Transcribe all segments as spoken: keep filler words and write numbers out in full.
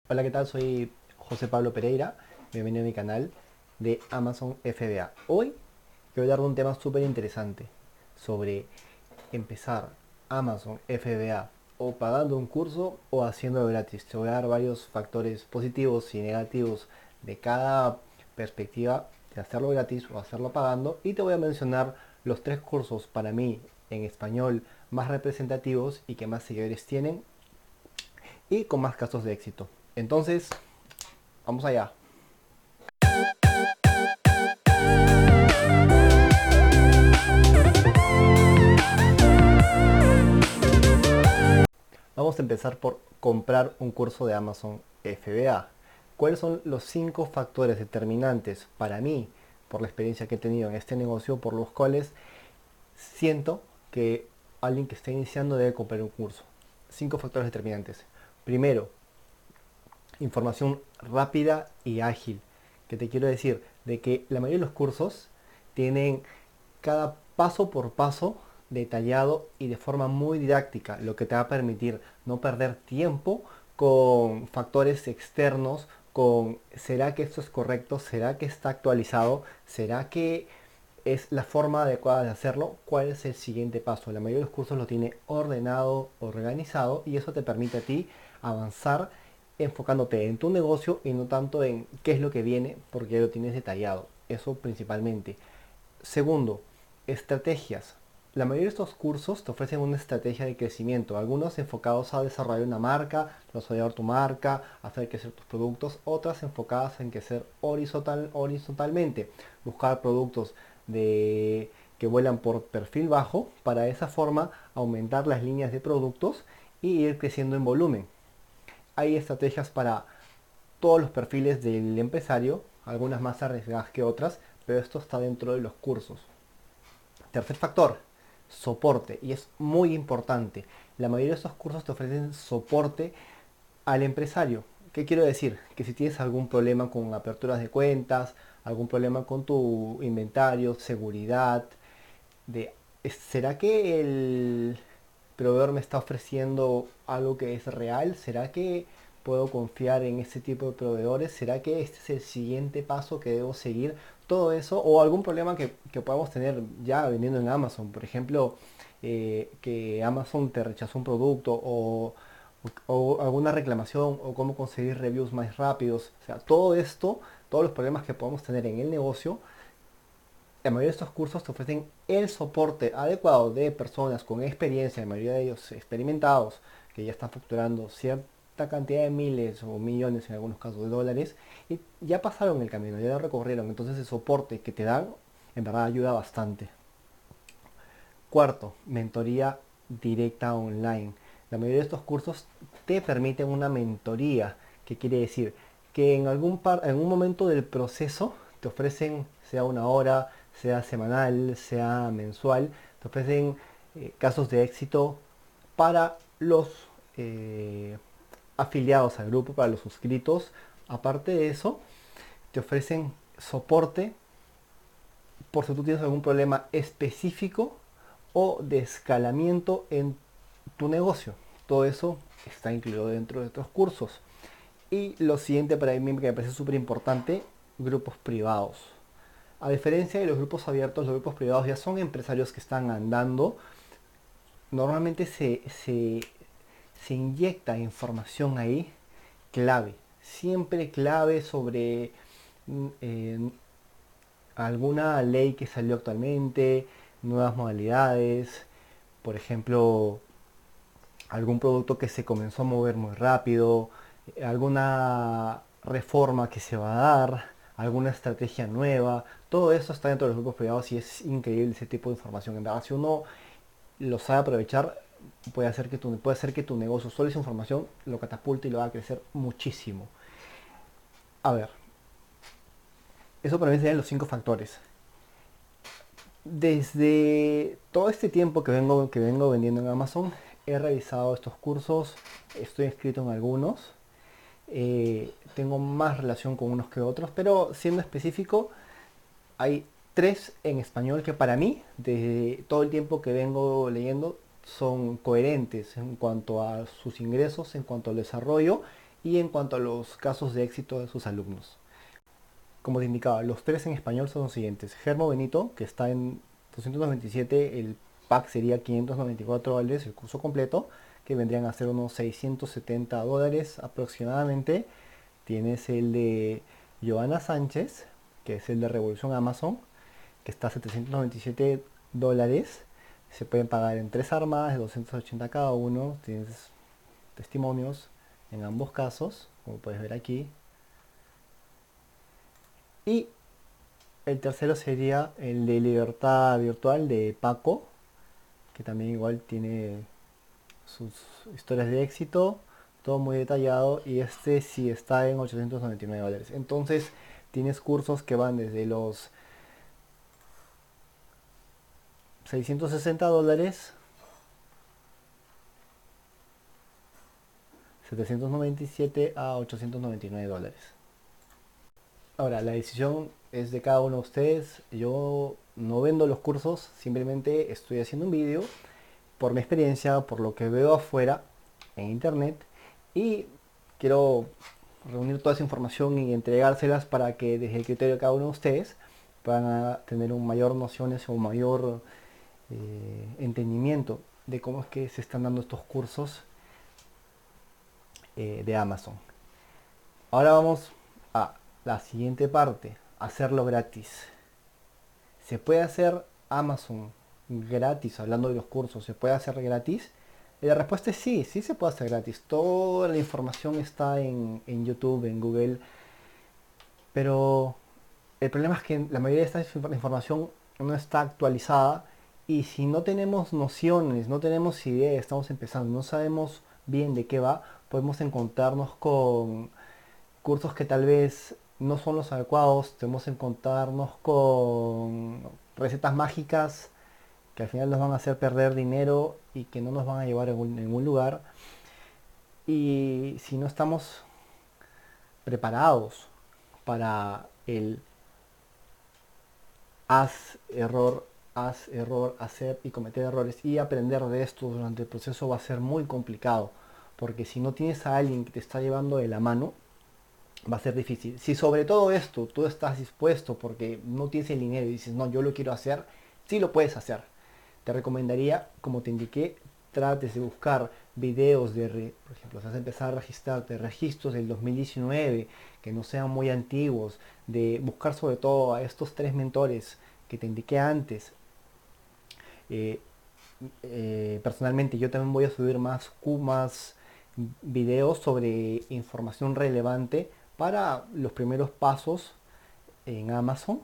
Hola, ¿qué tal? Soy José Pablo Pereira, bienvenido a mi canal de Amazon F B A. Hoy quiero hablar de un tema súper interesante sobre empezar Amazon F B A o pagando un curso o haciéndolo gratis. Te voy a dar varios factores positivos y negativos de cada perspectiva de hacerlo gratis o hacerlo pagando, y te voy a mencionar los tres cursos para mí en español más representativos y que más seguidores tienen y con más casos de éxito. Entonces, vamos allá. Vamos a empezar por comprar un curso de Amazon F B A. ¿Cuáles son los cinco factores determinantes para mí, por la experiencia que he tenido en este negocio, por los cuales siento que alguien que está iniciando debe comprar un curso? Cinco factores determinantes. Primero, información rápida y ágil. ¿Qué te quiero decir? De que la mayoría de los cursos tienen cada paso por paso detallado y de forma muy didáctica, lo que te va a permitir no perder tiempo con factores externos, con ¿será que esto es correcto? ¿Será que está actualizado? ¿Será que es la forma adecuada de hacerlo? ¿Cuál es el siguiente paso? La mayoría de los cursos lo tiene ordenado, organizado, y eso te permite a ti avanzar enfocándote en tu negocio y no tanto en qué es lo que viene, porque ya lo tienes detallado. Eso principalmente. Segundo, estrategias. La mayoría de estos cursos te ofrecen una estrategia de crecimiento, algunos enfocados a desarrollar una marca, desarrollar tu marca, hacer crecer tus productos, otras enfocadas en crecer horizontal, horizontalmente, buscar productos de, que vuelan por perfil bajo, para de esa forma aumentar las líneas de productos y ir creciendo en volumen. Hay estrategias para todos los perfiles del empresario, algunas más arriesgadas que otras, pero esto está dentro de los cursos. Tercer factor, soporte. Y es muy importante. La mayoría de estos cursos te ofrecen soporte al empresario. ¿Qué quiero decir? Que si tienes algún problema con aperturas de cuentas, algún problema con tu inventario, seguridad, de ¿será que el proveedor me está ofreciendo algo que es real? ¿Será que puedo confiar en este tipo de proveedores? ¿Será que este es el siguiente paso que debo seguir? Todo eso, o algún problema que, que podamos tener ya vendiendo en Amazon. Por ejemplo, eh, que Amazon te rechazó un producto, o, o alguna reclamación, o cómo conseguir reviews más rápidos. O sea, todo esto, todos los problemas que podamos tener en el negocio, la mayoría de estos cursos te ofrecen el soporte adecuado de personas con experiencia, la mayoría de ellos experimentados, que ya están facturando cierta cantidad de miles o millones en algunos casos de dólares, y ya pasaron el camino, ya lo recorrieron. Entonces el soporte que te dan en verdad ayuda bastante. Cuarto, mentoría directa online. La mayoría de estos cursos te permiten una mentoría, que quiere decir que en algún, par, en un momento del proceso te ofrecen, sea una hora, sea semanal, sea mensual, te ofrecen eh, casos de éxito para los eh, afiliados al grupo, para los suscritos. Aparte de eso, te ofrecen soporte por si tú tienes algún problema específico o de escalamiento en tu negocio. Todo eso está incluido dentro de estos cursos. Y lo siguiente para mí que me parece súper importante, grupos privados. A diferencia de los grupos abiertos, los grupos privados ya son empresarios que están andando. Normalmente se, se, se inyecta información ahí clave. Siempre clave sobre mm, eh, alguna ley que salió actualmente, nuevas modalidades, por ejemplo, algún producto que se comenzó a mover muy rápido, alguna reforma que se va a dar, alguna estrategia nueva. Todo eso está dentro de los grupos privados y es increíble ese tipo de información. En verdad, si uno lo sabe aprovechar, puede hacer que tu, puede hacer que tu negocio, solo esa información, lo catapulte y lo haga crecer muchísimo. A ver, eso para mí serían los cinco factores. Desde todo este tiempo que vengo, que vengo vendiendo en Amazon, he revisado estos cursos, estoy inscrito en algunos, eh, tengo más relación con unos que otros, pero siendo específico, hay tres en español que para mí, desde todo el tiempo que vengo leyendo, son coherentes en cuanto a sus ingresos, en cuanto al desarrollo y en cuanto a los casos de éxito de sus alumnos. Como te indicaba, los tres en español son los siguientes. Germo Benito, que está en doscientos noventa y siete, el pack sería quinientos noventa y cuatro dólares, el curso completo, que vendrían a ser unos seiscientos setenta dólares aproximadamente. Tienes el de Joana Sánchez, que es el de Revolución Amazon, que está a setecientos noventa y siete dólares. Se pueden pagar en tres armas de doscientos ochenta cada uno. Tienes testimonios en ambos casos, como puedes ver aquí. Y el tercero sería el de Libertad Virtual de Paco, que también igual tiene sus historias de éxito, todo muy detallado, y este sí está en ochocientos noventa y nueve dólares. Entonces tienes cursos que van desde los seiscientos sesenta dólares, setecientos noventa y siete a ochocientos noventa y nueve dólares. Ahora, la decisión es de cada uno de ustedes. Yo no vendo los cursos, simplemente estoy haciendo un vídeo por mi experiencia, por lo que veo afuera en internet, y quiero reunir toda esa información y entregárselas para que desde el criterio de cada uno de ustedes puedan a tener un mayor nociones o un mayor eh, entendimiento de cómo es que se están dando estos cursos eh, de Amazon. Ahora vamos a la siguiente parte, hacerlo gratis. ¿Se puede hacer Amazon gratis? Hablando de los cursos, ¿se puede hacer gratis? Y la respuesta es sí, sí se puede hacer gratis. Toda la información está en, en YouTube, en Google. Pero el problema es que la mayoría de esta información no está actualizada. Y si no tenemos nociones, no tenemos idea, estamos empezando, no sabemos bien de qué va, podemos encontrarnos con cursos que tal vez no son los adecuados, podemos encontrarnos con recetas mágicas que al final nos van a hacer perder dinero y que no nos van a llevar a ningún lugar. Y si no estamos preparados para el haz error, haz error, hacer y cometer errores y aprender de esto durante el proceso, va a ser muy complicado. Porque si no tienes a alguien que te está llevando de la mano, va a ser difícil. Si sobre todo esto tú estás dispuesto porque no tienes el dinero y dices, no, yo lo quiero hacer, sí lo puedes hacer. Te recomendaría, como te indiqué, trates de buscar videos de, re- por ejemplo, si vas a empezar a registrarte, registros del dos mil diecinueve, que no sean muy antiguos, de buscar sobre todo a estos tres mentores que te indiqué antes. Eh, eh, Personalmente yo también voy a subir más, cu- más videos sobre información relevante para los primeros pasos en Amazon.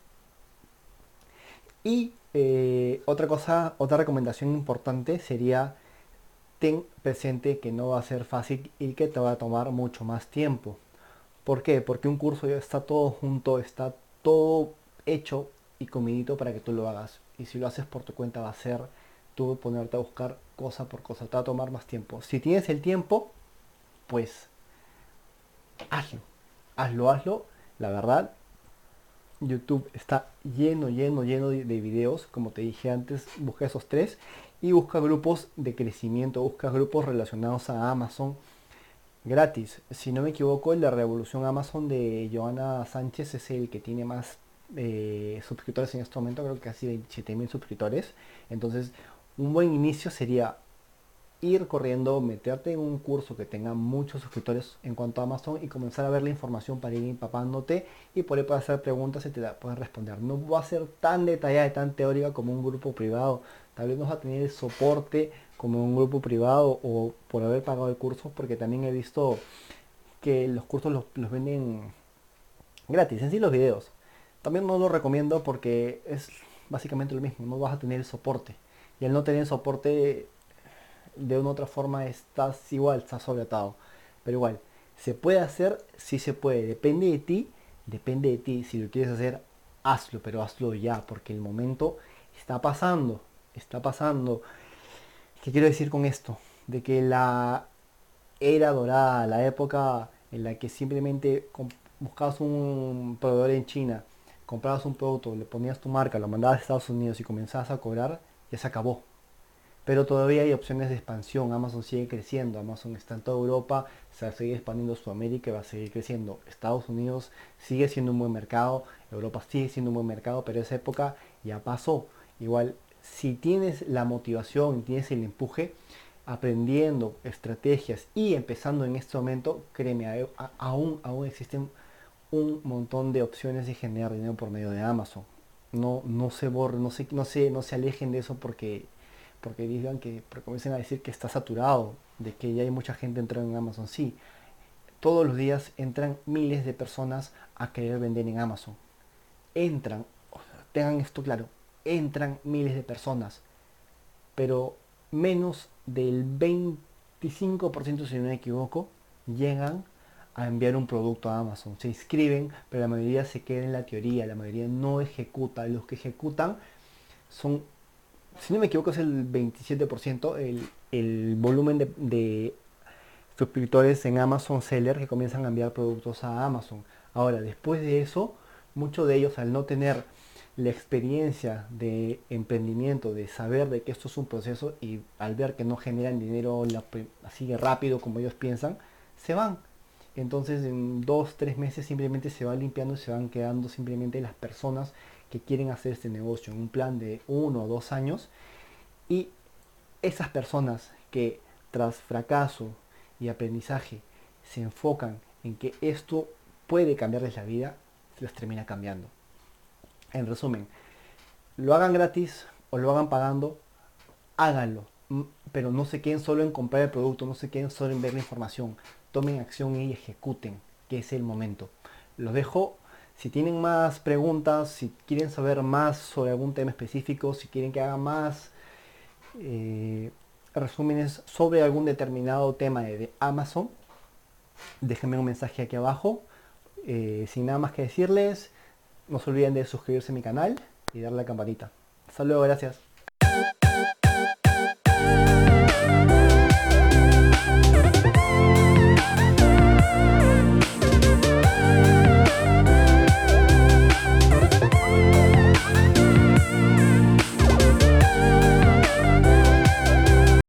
Y eh, otra cosa, otra recomendación importante sería: ten presente que no va a ser fácil y que te va a tomar mucho más tiempo. ¿Por qué? Porque un curso ya está todo junto, está todo hecho y comidito para que tú lo hagas. Y si lo haces por tu cuenta va a ser tú ponerte a buscar cosa por cosa, te va a tomar más tiempo. Si tienes el tiempo, pues hazlo, hazlo, hazlo. La verdad, YouTube está lleno, lleno, lleno de, de videos. Como te dije antes, busca esos tres y busca grupos de crecimiento, busca grupos relacionados a Amazon gratis. Si no me equivoco, el de Revolución Amazon de Joana Sánchez es el que tiene más eh, suscriptores en este momento, creo que casi veintisiete mil suscriptores. Entonces, un buen inicio sería ir corriendo, meterte en un curso que tenga muchos suscriptores en cuanto a Amazon y comenzar a ver la información para ir empapándote y por ahí puedes hacer preguntas y te la puedes responder. No va a ser tan detallada y tan teórica como un grupo privado. Tal vez no vas a tener el soporte como un grupo privado o por haber pagado el curso, porque también he visto que los cursos los, los venden gratis, en sí los videos. También no lo recomiendo porque es básicamente lo mismo, no vas a tener el soporte. Y al no tener soporte, de una u otra forma estás igual, estás sobreatado. Pero igual, ¿se puede hacer? Sí se puede. Depende de ti, depende de ti. Si lo quieres hacer, hazlo, pero hazlo ya, porque el momento está pasando, está pasando. ¿Qué quiero decir con esto? De que la era dorada, la época en la que simplemente buscabas un proveedor en China, comprabas un producto, le ponías tu marca, lo mandabas a Estados Unidos y comenzabas a cobrar, ya se acabó. pero todavía hay opciones de expansión. Amazon sigue creciendo, Amazon está en toda Europa, se va a seguir expandiendo a Sudamérica y va a seguir creciendo. Estados Unidos sigue siendo un buen mercado, Europa sigue siendo un buen mercado, pero esa época ya pasó. Igual, si tienes la motivación, tienes el empuje, aprendiendo estrategias y empezando en este momento, créeme, a- a- aún, aún existen un montón de opciones de generar dinero por medio de Amazon. No, no se borren, no se, no se, no se alejen de eso porque, porque digan que, porque comiencen a decir que está saturado, de que ya hay mucha gente entrando en Amazon. Sí, todos los días entran miles de personas a querer vender en Amazon. Entran, o sea, tengan esto claro, entran miles de personas, pero menos del veinticinco por ciento, si no me equivoco, llegan a enviar un producto a Amazon. Se inscriben, pero la mayoría se queda en la teoría, la mayoría no ejecuta. Los que ejecutan son, si no me equivoco, es el veintisiete por ciento el, el volumen de, de suscriptores en Amazon Seller que comienzan a enviar productos a Amazon. Ahora, después de eso, muchos de ellos, al no tener la experiencia de emprendimiento, de saber de que esto es un proceso y al ver que no generan dinero así rápido como ellos piensan, se van. Entonces en dos, tres meses simplemente se van limpiando y se van quedando simplemente las personas que quieren hacer este negocio en un plan de uno o dos años. Y esas personas que tras fracaso y aprendizaje se enfocan en que esto puede cambiarles la vida, se les termina cambiando. En resumen, lo hagan gratis o lo hagan pagando, háganlo. Pero no se queden solo en comprar el producto, no se queden solo en ver la información. Tomen acción y ejecuten, que es el momento. Los dejo. Si tienen más preguntas, si quieren saber más sobre algún tema específico, si quieren que haga más eh, resúmenes sobre algún determinado tema de, de Amazon, déjenme un mensaje aquí abajo. Eh, sin nada más que decirles, no se olviden de suscribirse a mi canal y darle a la campanita. Hasta luego, gracias.